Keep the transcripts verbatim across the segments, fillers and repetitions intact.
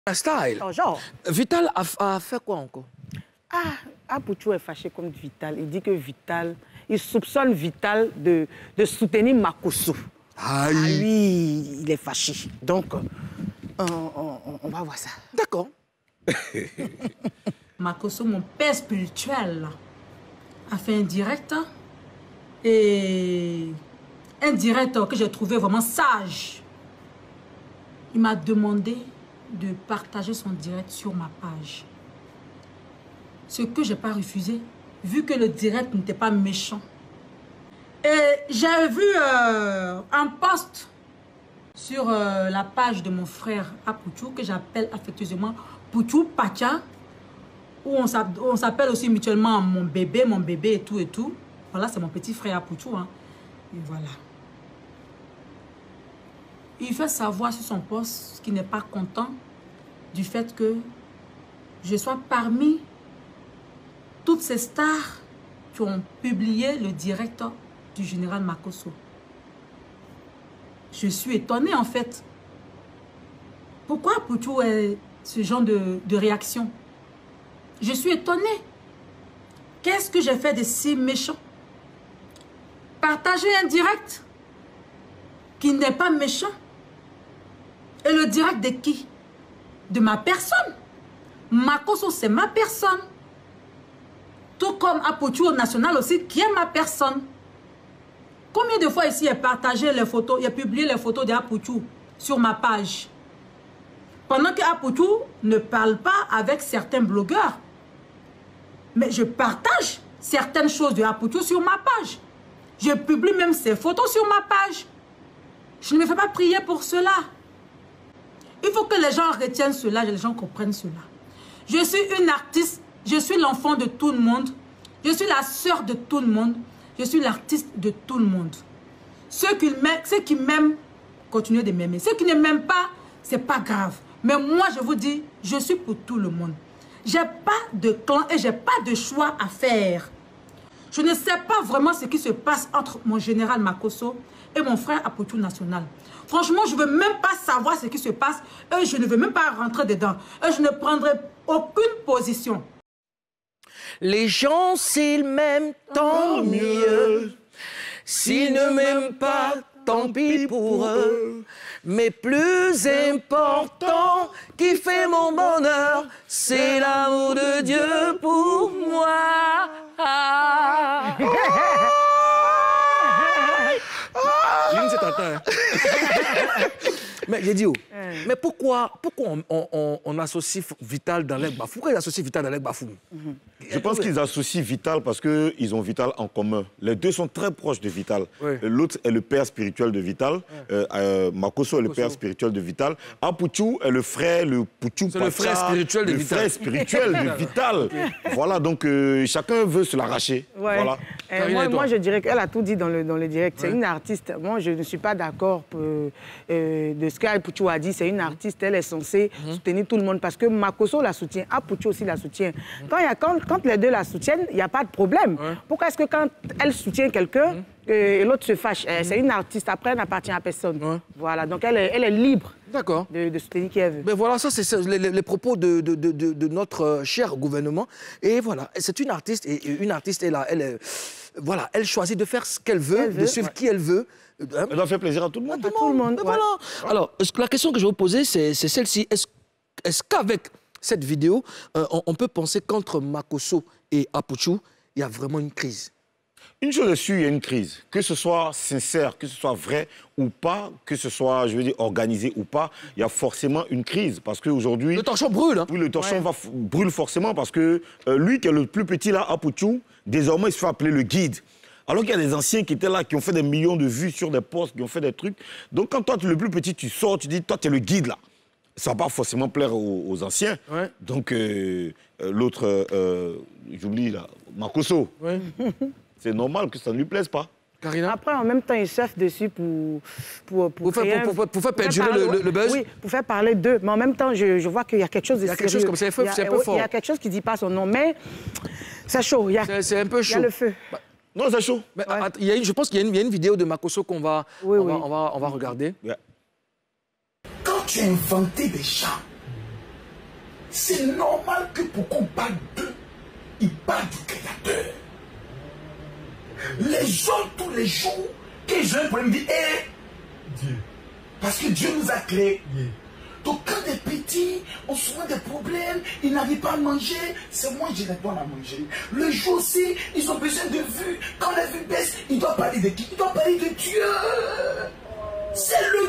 Un style. Oh, genre. Vital a, a fait quoi encore? Ah, Apouchou est fâché contre Vital. Il dit que Vital, il soupçonne Vital de, de soutenir Makosso. Aïe. Ah, lui, il est fâché. Donc, on, on, on va voir ça. D'accord. Makosso, mon père spirituel, a fait un direct. Et un direct que j'ai trouvé vraiment sage. Il m'a demandé de partager son direct sur ma page. Ce que je n'ai pas refusé, vu que le direct n'était pas méchant. Et j'ai vu euh, un post sur euh, la page de mon frère Apouchou, que j'appelle affectueusement Pouchou Pacha, où on s'appelle aussi mutuellement mon bébé, mon bébé et tout et tout. Voilà, c'est mon petit frère Apouchou. Hein. Et voilà. Il fait savoir sur son post qu'il n'est pas content du fait que je sois parmi toutes ces stars qui ont publié le direct du général Makosso. Je suis étonnée en fait. Pourquoi Apouchou a ce genre de, de réaction? Je suis étonnée. Qu'est-ce que j'ai fait de si méchant? Partager un direct qui n'est pas méchant. Et le direct de qui? De ma personne. Makosso, c'est ma personne. Tout comme Apouchou au national aussi, qui est ma personne. Combien de fois ici il a partagé les photos, il a publié les photos d'Apouchou sur ma page? Pendant que Apouchou ne parle pas avec certains blogueurs. Mais je partage certaines choses de Apouchou sur ma page. Je publie même ses photos sur ma page. Je ne me fais pas prier pour cela. Il faut que les gens retiennent cela, que les gens comprennent cela. Je suis une artiste, je suis l'enfant de tout le monde. Je suis la sœur de tout le monde. Je suis l'artiste de tout le monde. Ceux qui m'aiment, continuez de m'aimer. Ceux qui ne m'aiment pas, ce n'est pas grave. Mais moi, je vous dis, je suis pour tout le monde. Je n'ai pas de clan et je n'ai pas de choix à faire. Je ne sais pas vraiment ce qui se passe entre mon général Makosso et mon frère Apouchou national. Franchement, je ne veux même pas savoir ce qui se passe et je ne veux même pas rentrer dedans. Et je ne prendrai aucune position. Les gens, s'ils m'aiment, tant mieux. S'ils ne m'aiment pas, tant pis pour eux. Mais plus important, qui fait mon bonheur, c'est l'amour de Dieu pour moi. Lune, c'est tentant. Mais j'ai dit, oh, euh. mais pourquoi, pourquoi on, on, on associe Vital dans l'Aïk Bafou? Pourquoi ils associent Vital dans l'Aïk Bafou? mm-hmm. Je pense qu'ils associent Vital parce qu'ils ont Vital en commun. Les deux sont très proches de Vital. Oui. L'autre est le père spirituel de Vital. Oui. Euh, euh, Makosso est le père spirituel de Vital. Apouchou est le frère, le Pouchou Pacha, le frère spirituel de le Vital. frère spirituel de Vital. Voilà, donc euh, chacun veut se l'arracher. Ouais. Voilà. Euh, moi, moi, je dirais qu'elle a tout dit dans le, dans le direct. C'est ouais. une artiste. Moi, je ne suis pas d'accord euh, de ce qu'Apouchou a dit. C'est une artiste. Elle est censée mm-hmm. soutenir tout le monde parce que Makosso la soutient. Apouchou aussi la soutient. Mm-hmm. Quand, y a, quand, quand les deux la soutiennent, il n'y a pas de problème. Ouais. Pourquoi est-ce que quand elle soutient quelqu'un, mm-hmm. et l'autre se fâche? mm-hmm. C'est une artiste. Après, elle n'appartient à personne. Ouais. Voilà. Donc, elle est, elle est libre de, de soutenir qui elle veut. Mais voilà, ça, c'est les, les propos de, de, de, de notre cher gouvernement. Et voilà, c'est une artiste. Et une artiste, elle, a, elle, est, voilà, elle choisit de faire ce qu'elle veut, elle veut, de suivre ouais. qui elle veut. Hein? Elle doit faire plaisir à tout le monde. À tout le monde. Ouais. Voilà. Ouais. Alors, la question que je vais vous poser, c'est celle-ci. Est-ce est qu'avec cette vidéo, euh, on, on peut penser qu'entre Makosso et Apouchou, il y a vraiment une crise? Une chose est sûre, il y a une crise. Que ce soit sincère, que ce soit vrai ou pas, que ce soit, je veux dire, organisé ou pas, il y a forcément une crise. Parce qu'aujourd'hui... Le torchon brûle, hein? Oui, le torchon ouais. va, brûle forcément parce que euh, lui, qui est le plus petit là, Apouchou, désormais, il se fait appeler le guide. Alors qu'il y a des anciens qui étaient là, qui ont fait des millions de vues sur des posts, qui ont fait des trucs. Donc quand toi, tu es le plus petit, tu sors, tu dis, toi, tu es le guide là. Ça ne va pas forcément plaire aux, aux anciens. Ouais. Donc euh, euh, l'autre, euh, j'oublie là, Makosso. Ouais. C'est normal que ça ne lui plaise pas. Karina? Après, en même temps, ils surfent dessus pour... Pour, pour, pour, faire, pour, pour, pour faire perdurer le, le, le buzz? Oui, pour faire parler d'eux. Mais en même temps, je, je vois qu'il y a quelque chose de Il y a quelque chose comme ça, c'est un peu fort. Il y a quelque chose qui ne dit pas son nom, mais c'est chaud. C'est un peu chaud. Il y a le feu. Bah, non, c'est chaud. Mais, ouais. il y a une, je pense qu'il y, y a une vidéo de Makosso qu'on va, oui, on oui. va, on va, on va regarder. Yeah. Quand tu as inventé des gens c'est normal que pourquoi on parle d'eux, ils parlent du Créateur. Les gens, tous les jours, qu'ils ont un problème, ils disent, hé, Dieu. Parce que Dieu nous a créés. Yeah. Donc quand des petits ont souvent des problèmes, ils n'arrivent pas à manger, c'est moi je les donne à manger. Le jour aussi, ils ont besoin de vue. Quand la vue baisse, ils doivent parler de qui? Ils doivent parler de Dieu. C'est le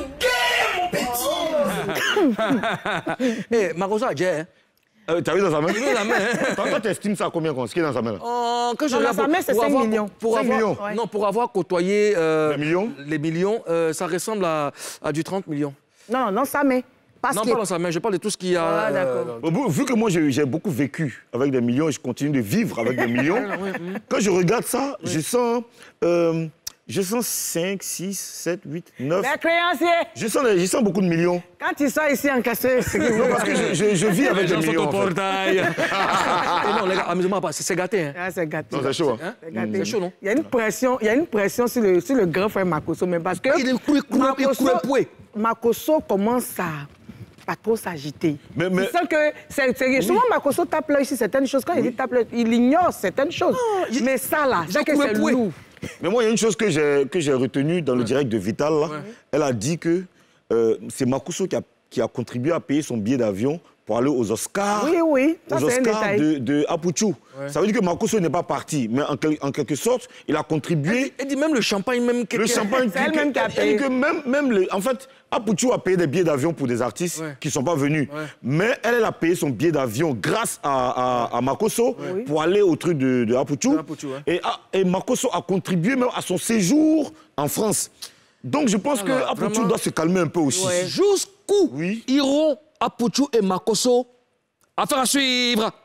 game, mon petit. Eh, hey, Makoso a déjà, hein? Euh, T'as vu dans sa main? Il est dans sa main. Toi, toi t'estimes ça à combien, ce qui est dans sa main là? Oh, que je Non, dans sa main, c'est cinq millions. Pour cinq avoir, millions. Ouais. Non, pour avoir côtoyé euh, Les millions, les millions euh, ça ressemble à, à du trente millions. Non, non, ça met. Parce Non, que... pas dans sa main, je parle de tout ce qu'il y a. Ah, d'accord. Bon, vu que moi j'ai beaucoup vécu avec des millions et je continue de vivre avec des millions, quand je regarde ça, je sens, euh, je sens cinq, six, sept, huit, neuf. Les créanciers, Je sens, je sens beaucoup de millions. quand ils sont ici encaissés, c'est que Non, parce que je, je, je vis avec des Les gens sont millions. au En fait. portail. Et non, les gars, amusez-moi pas, c'est gâté. Hein. Ah, c'est gâté. Non, c'est chaud. Hein? Hein? C'est gâté. C'est chaud, non? Il y a une pression, il y a une pression sur le, sur le grand frère Makoso, mais parce que Il est coué, coué, Makoso, coué, coué. Makoso commence à pas trop s'agiter. Mais- mais- Tu sens que c'est, c'est- souvent Makoso tape là ici certaines choses. Quand il dit tape là, il ignore certaines choses. il- Mais ça là, c'est que coué, c'est coué. lourd. Mais moi, il y a une chose que j'ai que j'ai retenue dans le direct de Vital. Là. Elle a dit que euh, c'est Makoso qui a, qui a contribué à payer son billet d'avion pour aller aux Oscars. Oui, oui, ça, aux c'est un Oscars détail. de, de Apuchu. Ça veut dire que Makoso n'est pas parti, mais en, quel- en quelque sorte, il a contribué. Elle dit même le champagne, même Le quelqu'un- champagne, C'est elle-même qui a elle dit payé. que même, même les, en fait, Apuchu a payé des billets d'avion pour des artistes Ouais. qui ne sont pas venus. Ouais. Mais elle, elle a payé son billet d'avion grâce à, à, à Makoso pour aller au truc de, de Apuchu. De Apuchu, ouais. et, a- et Makoso a contribué même à son séjour en France. Donc je pense Alors, que Apuchu vraiment- doit se calmer un peu aussi. Jusqu'où Oui. iront Apuchu et Makoso? Affaire à suivre.